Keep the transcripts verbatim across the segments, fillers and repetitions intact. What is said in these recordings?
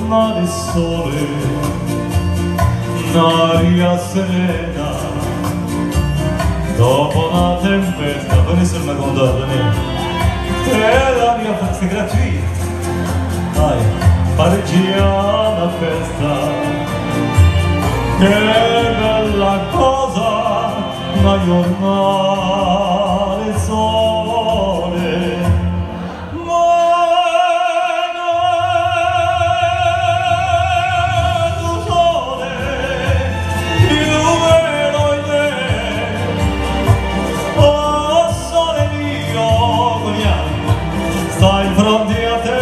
giornata di sole, un'aria serena, dopo una tempesta, venisse una condanna, e la mia festa gratuita, dai, pariggiana festa, che bella cosa, una giornata di sole. Stai fronte a te,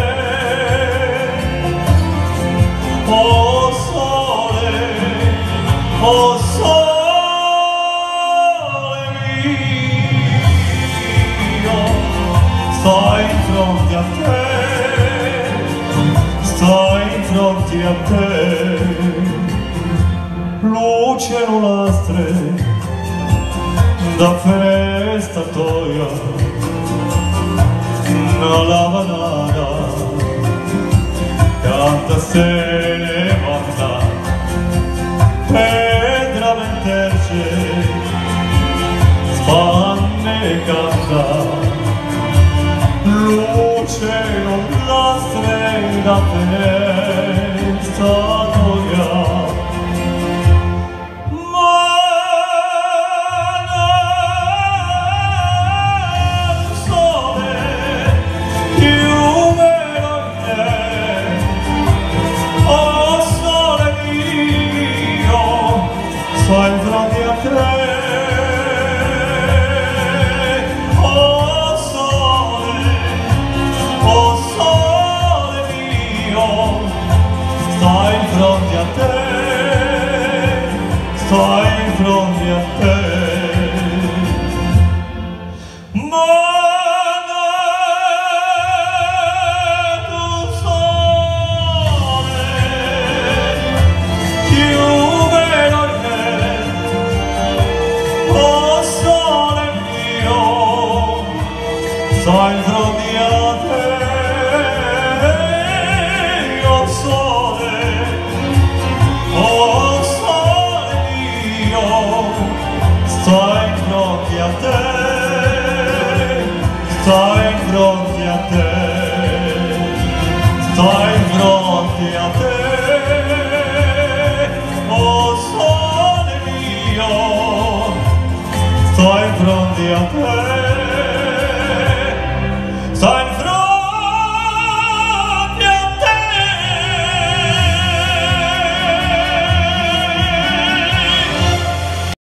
oh sole, oh sole mio, stai fronte a te, stai fronte a te, luce nulastre da festa toia. La banana canta se ne vanta, Pedra menterce spanne canta, luce non lastre da festa noia. Stai fronte a te, oh sole, oh sole mio, stai fronte a te, stai fronte a te. Stai fronte a te, oh sole, oh sole mio, stai fronte a te, stai fronte a te, stai fronte a te, oh sole mio, stai fronte a te.